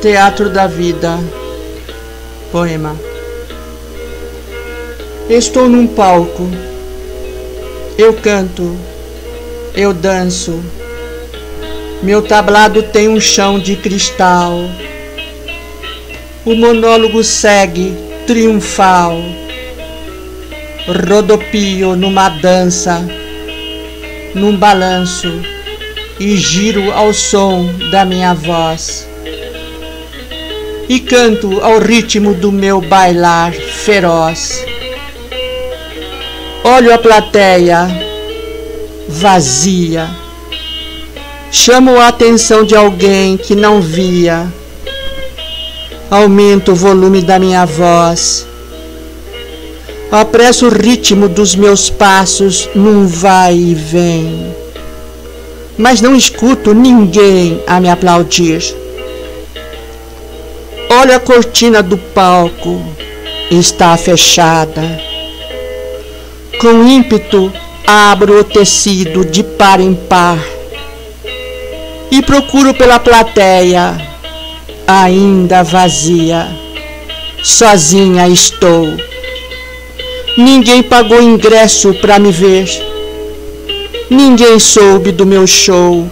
Teatro da Vida. Poema. Estou num palco. Eu canto. Eu danço. Meu tablado tem um chão de cristal. O monólogo segue triunfal. Rodopio numa dança, num balanço, e giro ao som da minha voz. E canto ao ritmo do meu bailar feroz. Olho a plateia vazia. Chamo a atenção de alguém que não via. Aumento o volume da minha voz. Apresso o ritmo dos meus passos num vai e vem. Mas não escuto ninguém a me aplaudir. Olho a cortina do palco. Está fechada. Com ímpeto abro o tecido de par em par. E procuro pela plateia, ainda vazia. Sozinha estou. Ninguém pagou ingresso para me ver. Ninguém soube do meu show.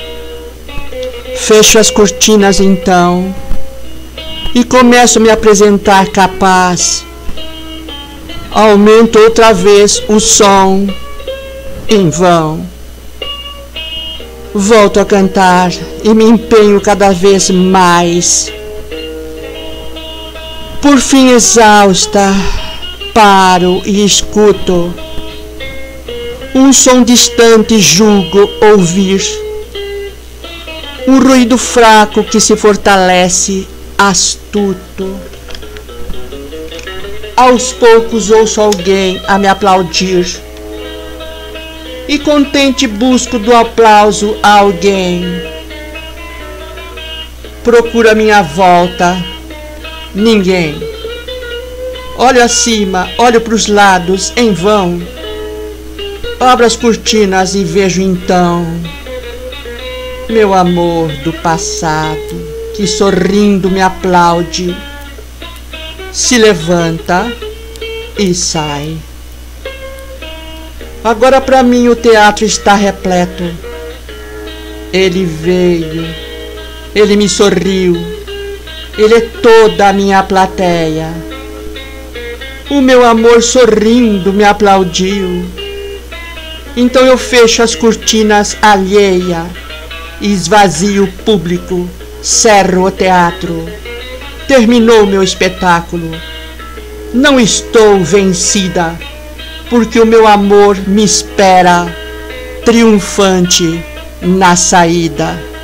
Fecho as cortinas então e começo a me apresentar capaz. Aumento outra vez o som em vão. Volto a cantar e me empenho cada vez mais. Por fim, exausta, paro e escuto. Um som distante julgo ouvir. Um ruído fraco que se fortalece, astuto. Aos poucos ouço alguém a me aplaudir. E contente busco do aplauso a alguém. Procuro a minha volta. Ninguém. Olho acima, olho para os lados, em vão. Abro as cortinas e vejo então meu amor do passado, que sorrindo me aplaude, se levanta e sai. Agora para mim o teatro está repleto. Ele veio, ele me sorriu, ele é toda a minha plateia. O meu amor sorrindo me aplaudiu. Então eu fecho as cortinas alheia, esvazio o público, cerro o teatro. Terminou meu espetáculo. Não estou vencida, porque o meu amor me espera, triunfante na saída.